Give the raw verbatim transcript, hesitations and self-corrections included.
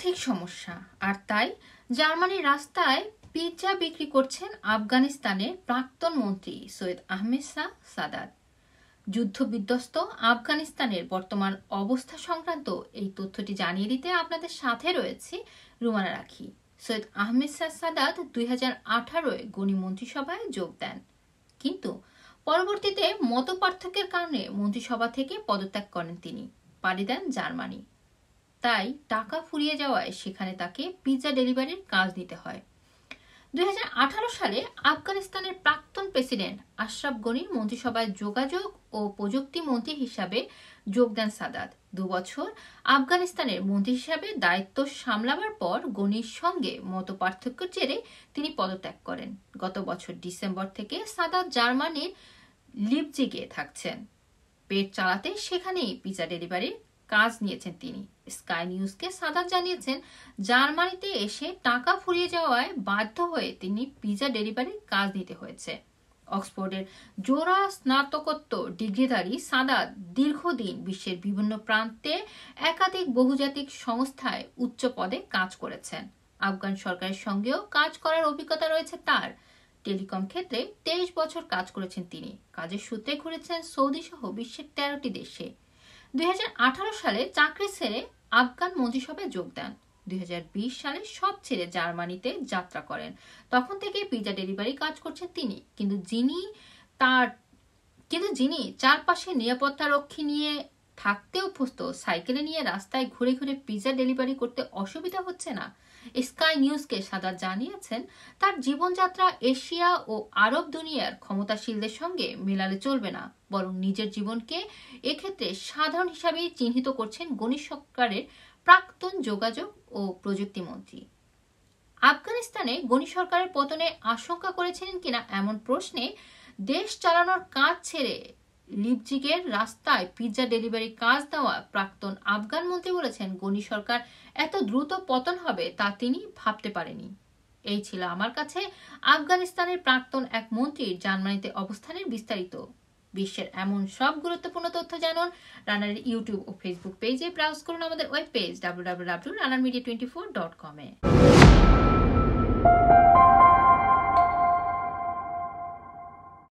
আর্থিক সমস্যা, আর তাই জার্মানির রাস্তায় পিৎজা বিক্রি করছেন আফগানিস্তানের প্রাক্তন মন্ত্রী সৈয়দ আহমেদ শাহ সাদাত। যুদ্ধ বিধ্বস্ত আফগানিস্তানের বর্তমান অবস্থা সংক্রান্ত এই তথ্যটি জানিয়ে দিতে আপনাদের সাথে রয়েছে রুমানা রাখি। সৈয়দ আহমেদ শাহ সাদাত দুই হাজার আঠারোয় গনি মন্ত্রিসভায় যোগ দেন, কিন্তু পরবর্তীতে মত পার্থক্যের কারণে মন্ত্রিসভা থেকে পদত্যাগ করেন। তিনি পাড়ি দেন জার্মানি। তাই টাকা ফুরিয়ে যাওয়ায় সেখানে তাকে পিৎজা ডেলিভারির কাজ নিতে হয়। দুই হাজার আঠারো সালে আফগানিস্তানের প্রাক্তন প্রেসিডেন্ট আশরাফ গনির মন্ত্রিসভায় যোগাযোগ ও প্রযুক্তি মন্ত্রী হিসাবে যোগ দেন সাদাত। দু বছর আফগানিস্তানের মন্ত্রী হিসাবে দায়িত্ব সামলাবার পর গনির সঙ্গে মত পার্থক্যের জেরে তিনি পদত্যাগ করেন। গত বছর ডিসেম্বর থেকে সাদাত জার্মানির লিপজিগে থাকছেন। পেট চালাতে সেখানেই পিৎজা ডেলিভারির কাজ নিয়েছেন তিনি। স্কাই নিউজকে সাদাত জানিয়েছেন, জার্মানিতে এসে টাকা ফুরিয়ে যাওয়ায় বাধ্য হয়ে তিনি পিৎজা ডেলিভারির কাজ নিতে হয়েছে। অক্সফোর্ডের জোড়া স্নাতকোত্তর ডিগ্রিধারী সাদাত দীর্ঘদিন বিশ্বের বিভিন্ন প্রান্তে একাধিক বহুজাতিক সংস্থায় উচ্চ পদে কাজ করেছেন। আফগান সরকারের সঙ্গেও কাজ করার অভিজ্ঞতা রয়েছে তার। টেলিকম ক্ষেত্রে তেইশ বছর কাজ করেছেন তিনি। কাজের সূত্রে ঘুরেছেন সৌদি সহ বিশ্বের তেরোটি দেশে। দুই হাজার আঠারো সালে চাকরি ছেড়ে আফগান মন্ত্রিসভায় যোগ দেন। দুই হাজার বিশ সালে সব ছেড়ে জার্মানিতে যাত্রা করেন। তখন থেকে পিৎজা ডেলিভারি কাজ করছেন তিনি। কিন্তু যিনি তার কিন্তু যিনি চারপাশে নিরাপত্তা রক্ষী নিয়ে থাকতে অভ্যস্ত, সাইকেলে নিয়ে রাস্তায় ঘুরে ঘুরে পিৎজা ডেলিভারি করতে অসুবিধা হচ্ছে না। স্কাই নিউজকে সাদাত জানিয়েছেন, তার জীবনযাত্রা এশিয়া ও আরব দুনিয়ার ক্ষমতাশীলদের সঙ্গে মেলালে চলবে না, বরং নিজের জীবনকে এক্ষেত্রে সাধারণ হিসাবেই চিহ্নিত করছেন গনি সরকারের প্রাক্তন যোগাযোগ ও প্রযুক্তি মন্ত্রী। আফগানিস্তানে গনি সরকারের পতনে আশঙ্কা করেছিলেন কিনা এমন প্রশ্নে দেশ চালানোর কাজ ছেড়ে লিপজিগের রাস্তায় পিৎজা ডেলিভারি কাজ দেওয়া প্রাক্তন আফগান মন্ত্রী বলেছেন, গনি সরকার এত দ্রুত পতন হবে তা তিনি ভাবতে পারেনি। এই ছিল আমার কাছে আফগানিস্তানের প্রাক্তন এক মন্ত্রীর জার্মানিতে অবস্থানের বিস্তারিত। বিশ্বের এমন সব গুরুত্বপূর্ণ তথ্য জানুন রানার ইউটিউব ও ফেসবুক পেজে। ব্রাউজ করুন আমাদের web page W W W dot Runner media twenty four dot com এ।